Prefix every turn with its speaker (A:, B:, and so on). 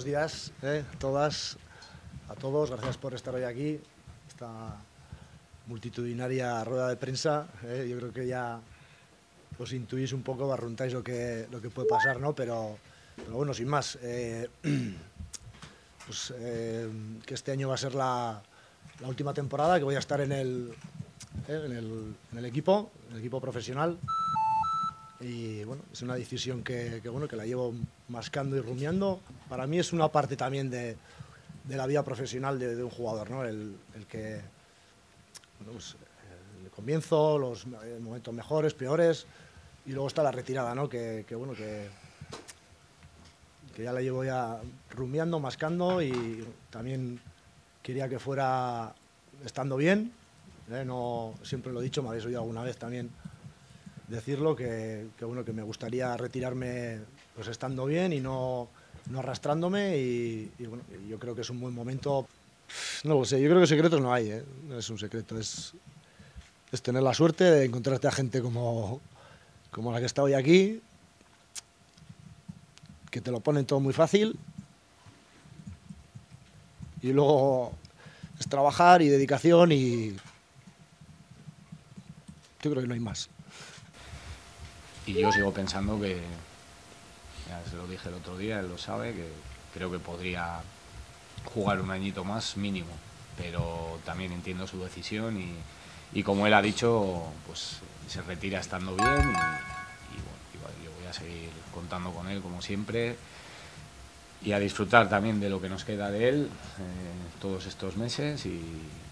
A: buenos días a todas, a todos. Gracias por estar hoy aquí, esta multitudinaria rueda de prensa. Yo creo que ya os intuís un poco, barruntáis lo que puede pasar, ¿no? Pero bueno, sin más, que este año va a ser la última temporada, que voy a estar en el equipo profesional. Y bueno, es una decisión que la llevo mascando y rumiando. Para mí es una parte también de la vida profesional de un jugador, ¿no? El que, bueno, pues, el comienzo, los momentos mejores, peores, y luego está la retirada, ¿no? Que ya la llevo ya rumiando, mascando, y también quería que fuera estando bien. No, siempre lo he dicho, me habéis oído alguna vez también decirlo, que me gustaría retirarme pues estando bien y no arrastrándome, y bueno, yo creo que es un buen momento. No lo sé, yo creo que secretos no hay, no es un secreto, es tener la suerte de encontrarte a gente como la que está hoy aquí, que te lo ponen todo muy fácil, y luego es trabajar y dedicación, y yo creo que no hay más.
B: Y yo sigo pensando que, ya se lo dije el otro día, él lo sabe, que creo que podría jugar un añito más mínimo, pero también entiendo su decisión y como él ha dicho, pues se retira estando bien y bueno, yo voy a seguir contando con él como siempre y a disfrutar también de lo que nos queda de él todos estos meses y